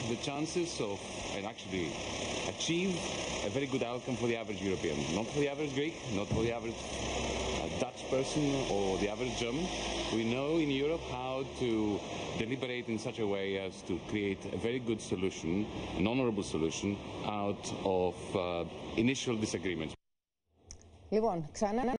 the chances of actually achieve a very good outcome for the average European. Not for the average Greek, not for the average Dutch person or the average German. We know in Europe how to deliberate in such a way as to create a very good solution, an honorable solution out of initial disagreements. Λοιπόν, ξανά